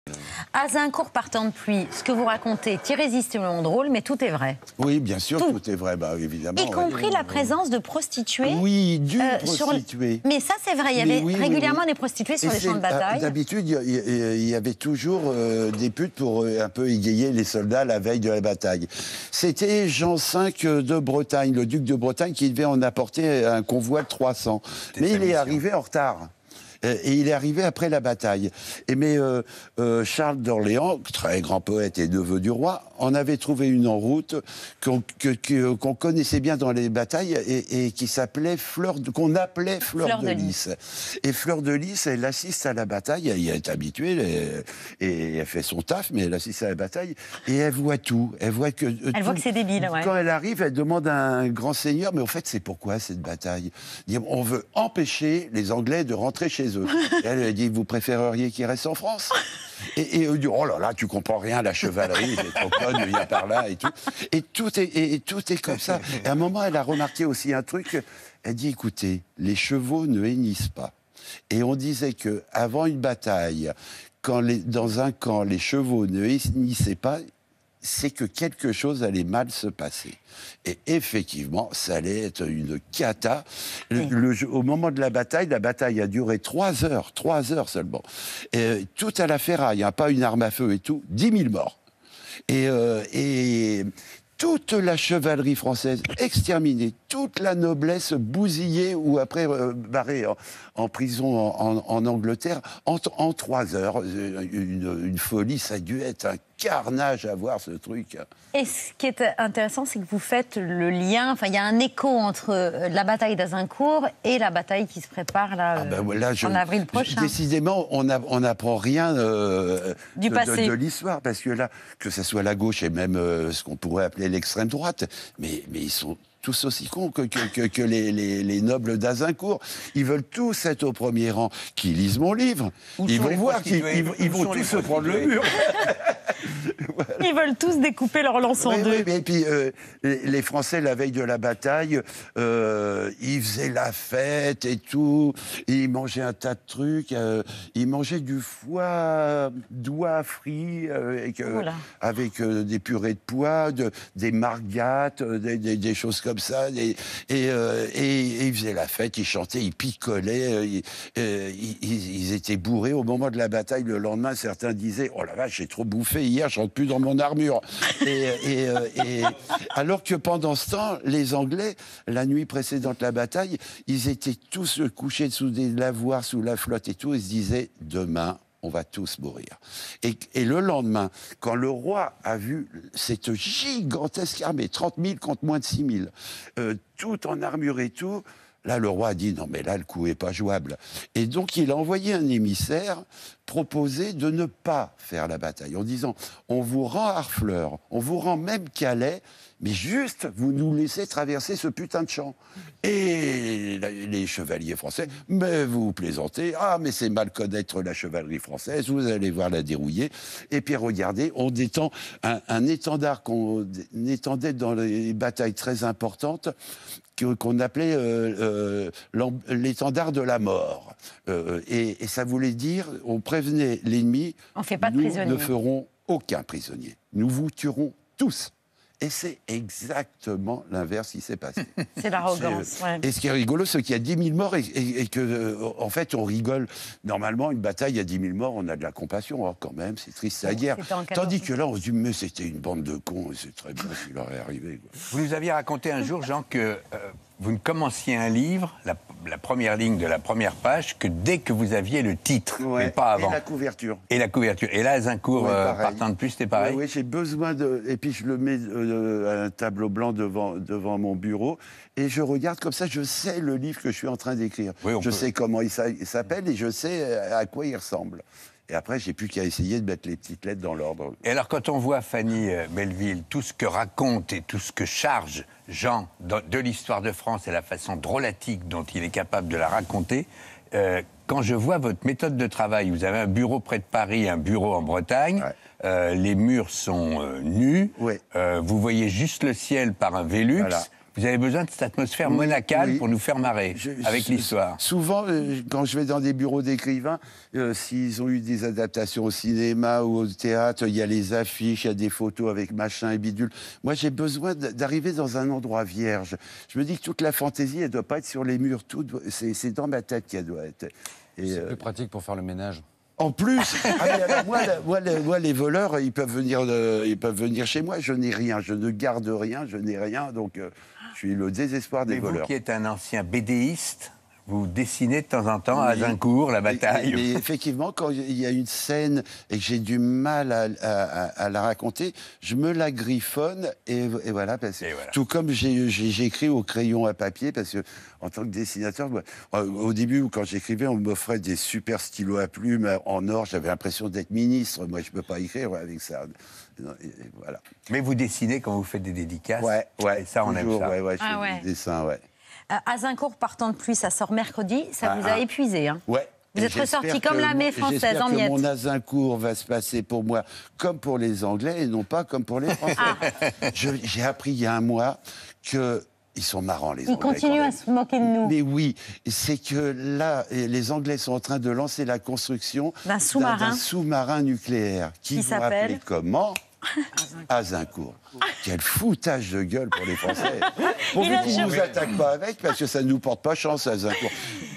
Azincourt partant de pluie, ce que vous racontez est irrésistiblement drôle, mais tout est vrai. Oui, bien sûr, tout est vrai, bah, évidemment. Y compris la présence de prostituées. Oui, d'une prostituée. Mais ça, c'est vrai, il y avait régulièrement des prostituées sur les champs de bataille. D'habitude, il y avait toujours des putes pour un peu égayer les soldats la veille de la bataille. C'était Jean V de Bretagne, le duc de Bretagne, qui devait en apporter un convoi de 300. Mais il est arrivé en retard. Et il est arrivé après la bataille. Mais Charles d'Orléans, très grand poète et neveu du roi, en avait trouvé une en route qu'on connaissait bien dans les batailles et qui s'appelait qu'on appelait Fleur de Lys. Et Fleur de Lys, elle assiste à la bataille, elle y est habituée et elle fait son taf, mais elle assiste à la bataille et elle voit tout. Elle voit que c'est débile. Ouais. Quand elle arrive, elle demande à un grand seigneur, mais au fait, c'est pourquoi cette bataille? On veut empêcher les Anglais de rentrer chez eux. Et elle dit, vous préféreriez qu'ils restent en France? Et eux disent, oh là là, tu comprends rien, la chevalerie, c'est trop conne, viens par là et tout. Et tout est comme ça. Et à un moment, elle a remarqué aussi un truc. Elle dit, écoutez, les chevaux ne hennissent pas. Et on disait qu'avant une bataille, dans un camp, les chevaux ne hennissaient pas, c'est que quelque chose allait mal se passer. Et effectivement, ça allait être une cata. Au moment de la bataille a duré 3 heures seulement. Et tout à la ferraille, hein, pas une arme à feu et tout, 10 000 morts. Et toute la chevalerie française exterminée, toute la noblesse bousillée ou après barrée en prison en Angleterre en 3 heures. Une folie, ça a dû être un carnage à voir ce truc. Et ce qui est intéressant, c'est que vous faites le lien, il y a un écho entre la bataille d'Azincourt et la bataille qui se prépare en avril prochain. Décidément, on n'apprend rien de l'histoire, parce que là, que ce soit la gauche et même ce qu'on pourrait appeler l'extrême droite, mais ils sont tous aussi cons que les nobles d'Azincourt. Ils veulent tous être au premier rang. Qui lisent mon livre. Ils vont voir qu'ils vont tous se prendre le mur. Voilà. Ils veulent tous découper leur lance en deux. Et puis, les Français, la veille de la bataille, ils faisaient la fête et tout. Ils mangeaient un tas de trucs. Ils mangeaient du foie d'oie frit avec des purées de pois, des margates, des choses comme ça. Et ils faisaient la fête, ils chantaient, ils picolaient. Ils étaient bourrés. Au moment de la bataille, le lendemain, certains disaient « Oh la vache, j'ai trop bouffé hier, je rentre plus dans mon armure. » Alors que pendant ce temps, les Anglais, la nuit précédente la bataille, ils étaient tous couchés sous des lavoirs, sous la flotte et tout, ils se disaient « Demain, on va tous mourir. » Et le lendemain, quand le roi a vu cette gigantesque armée, 30 000 contre moins de 6 000, tout en armure et tout, là, le roi a dit, non, mais là, le coup n'est pas jouable. Et donc, il a envoyé un émissaire proposer de ne pas faire la bataille, en disant, on vous rend Harfleur, on vous rend même Calais, mais juste, vous nous laissez traverser ce putain de champ. Et les chevaliers français, mais vous plaisantez, ah, mais c'est mal connaître la chevalerie française, vous allez voir la dérouiller. Et puis, regardez, on détend un étendard qu'on étendait dans les batailles très importantes, qu'on appelait l'étendard de la mort. Et ça voulait dire, on prévenait l'ennemi, nous ne ferons aucun prisonnier. Nous vous tuerons tous. Et c'est exactement l'inverse qui s'est passé. C'est l'arrogance. Ouais. Et ce qui est rigolo, c'est qu'il y a 10 000 morts et que, en fait, on rigole. Normalement, une bataille, il y a 10 000 morts, on a de la compassion. Alors, quand même, c'est triste, c'est la guerre. Tandis que là, on se dit, mais c'était une bande de cons, et c'est très bien ce qui leur est arrivé. Quoi. Vous nous aviez raconté un jour, Jean, que vous ne commenciez un livre, la première ligne de la première page, que dès que vous aviez le titre, ouais, mais pas avant. Et la couverture. Et la couverture. Et là, Azincourt, partant de plus, c'était pareil. Oui, j'ai besoin de... Et puis, je le mets à un tableau blanc devant mon bureau, et je regarde comme ça, je sais le livre que je suis en train d'écrire. Oui, je sais comment il s'appelle, et je sais à quoi il ressemble. Et après, j'ai plus qu'à essayer de mettre les petites lettres dans l'ordre. Et alors, quand on voit Fanny Belleville, tout ce que raconte et tout ce que charge Jean de l'histoire de France et la façon drôlatique dont il est capable de la raconter, quand je vois votre méthode de travail, vous avez un bureau près de Paris, un bureau en Bretagne, les murs sont nus, vous voyez juste le ciel par un Velux. Voilà. Vous avez besoin de cette atmosphère monacale pour nous faire marrer avec l'histoire. Souvent, quand je vais dans des bureaux d'écrivains, s'ils ont eu des adaptations au cinéma ou au théâtre, il y a les affiches, il y a des photos avec machin et bidule. Moi, j'ai besoin d'arriver dans un endroit vierge. Je me dis que toute la fantaisie, elle ne doit pas être sur les murs. C'est dans ma tête qu'elle doit être. C'est plus pratique pour faire le ménage. En plus, moi, les voleurs, ils peuvent venir chez moi. Je n'ai rien, je ne garde rien, je n'ai rien. Donc, je suis le désespoir des voleurs. Vous qui êtes un ancien BDiste, vous dessinez de temps en temps à Azincourt, la bataille. Mais effectivement, quand il y a une scène et que j'ai du mal à la raconter, je me la griffonne et voilà. Tout comme j'écris au crayon à papier, parce que en tant que dessinateur, au début, quand j'écrivais, on m'offrait des super stylos à plumes en or. J'avais l'impression d'être ministre. Moi, je ne peux pas écrire avec ça. Et voilà. Mais vous dessinez quand vous faites des dédicaces. Ouais. Et ça, on aime ça. Je fais des dessins, Azincourt, partant de pluie, ça sort mercredi. Ça vous a épuisé, hein? Ouais. Vous êtes ressorti comme l'armée française en miettes. J'espère que mon Azincourt va se passer pour moi comme pour les Anglais et non pas comme pour les Français. J'ai appris il y a un mois que... Ils sont marrants, les Anglais. Ils continuent à se moquer de nous. Mais oui, c'est que là, les Anglais sont en train de lancer la construction d'un sous-marin nucléaire. Qui vont appeler comment ? Azincourt. Quel foutage de gueule pour les Français. Pourvu qu'ils ne nous attaquent pas avec, parce que ça ne nous porte pas chance, Azincourt.